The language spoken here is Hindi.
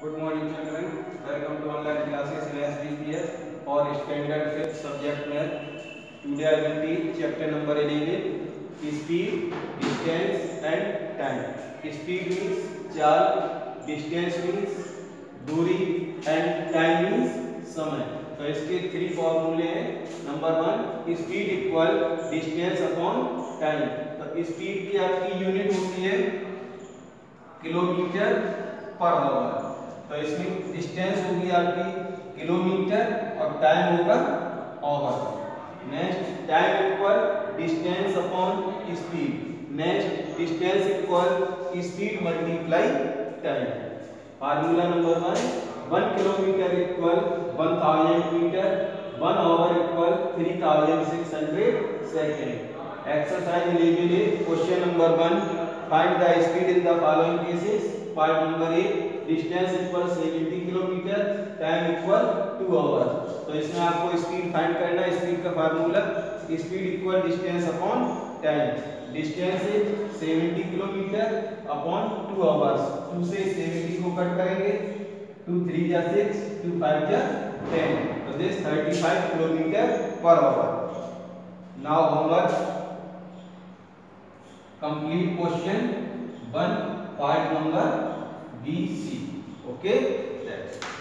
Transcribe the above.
Good morning children. Welcome to online classes in SDPS or Standard 5th subject math. Today I will teach chapter number 11. Speed, distance and time. Speed means चाल, distance means दूरी and time means समय. तो इसके 3 फॉर्मूले हैं. Number 1 speed equal distance upon time. तो स्पीड की आपकी यूनिट होती है किलोमीटर पर आवर. तो इसमें डिस्टेंस होगी आपकी किलोमीटर और टाइम होगा hour. Next time equal distance upon speed. Next distance equal speed multiply time. Formula number 1 kilometre equal 1000 metre. 1 hour equal 3600 second. Exercise 11 question number 1 find the speed in the following cases. Part number 1 distance equal 70 kilometre, time equal 2 hour. तो इसमें आपको स्पीड फाइंड करना है. स्पीड का formula speed equal distance upon time. Distance is 70 kilometre upon 2 hours. 2 से 70 को कट करेंगे. 2 3 जा 6, 2 5 जा 10. तो दिस 35 किलोमीटर पर hour. Now homework complete question 1 part number B, C. Okay, that's